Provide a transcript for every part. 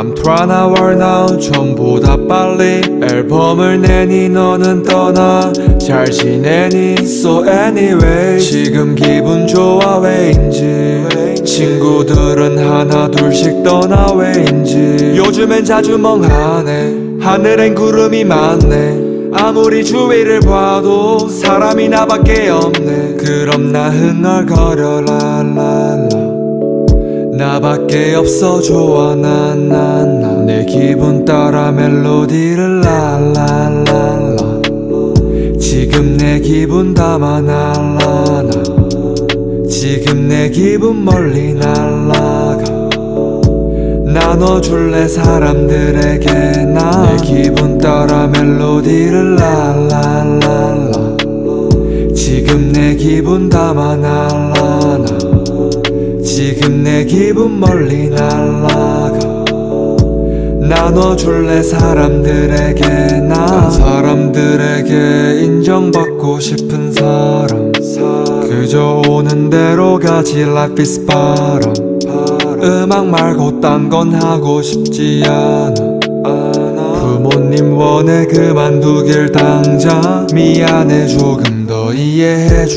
I'm tryna work now 전보다 빨리 앨범을 내니 너는 떠나 잘 지내니 So anyway 지금 기분 좋아 왜인지 친구들은 하나 둘씩 떠나 왜인지 요즘엔 자주 멍하네 하늘엔 구름이 많네 아무리 주위를 봐도 사람이 나밖에 없네 그럼 나 흥얼거려 랄랄라 나밖에 없어 좋아 나나나 내 기분 따라 멜로디를 랄랄랄라 지금 내 기분 담아 날라나 지금 내 기분 멀리 날아가 나눠줄래 사람들에게 나 내 기분 따라 멜로디를 랄랄랄라 지금 내 기분 담아 날라나 지금 내 기분 멀리 날아가 나눠줄래 사람들에게 나 사람들에게 인정받고 싶은 사람 그저 오는 대로 가지 Life is 바람 음악 말고 딴 건 하고 싶지 않아 부모님 원해 그만두길 당장 미안해 조금 더 이해해줘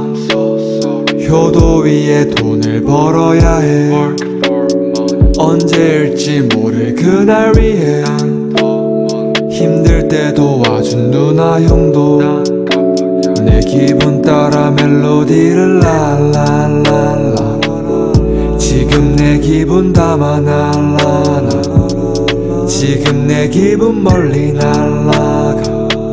효도 위에 돈을 벌어야 해 언제일지 모를 그날 위해 힘들 때 도와준 누나 형도 내 기분 따라 멜로디를 랄랄랄라 지금 내 기분 담아 날라나 지금 내 기분 멀리 날아가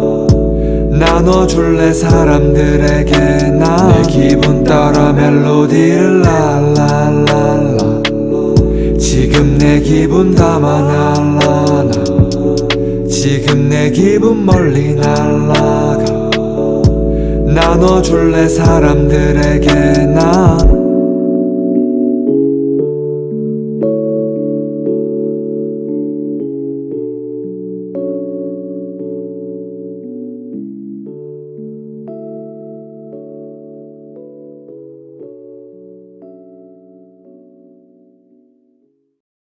나눠줄래 사람들에게 나 내 기분 따라 멜로디를 랄랄랄라 지금 내 기분 담아 날라나 지금 내 기분 멀리 날아가 나눠줄래 사람들에게 나